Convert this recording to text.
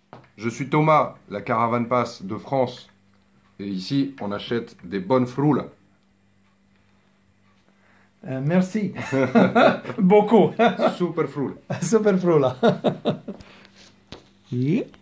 Je suis Thomas, la Caravane Pass de France. Et ici, on achète des bonnes froules. Merci. Beaucoup. Super froules. Super frola.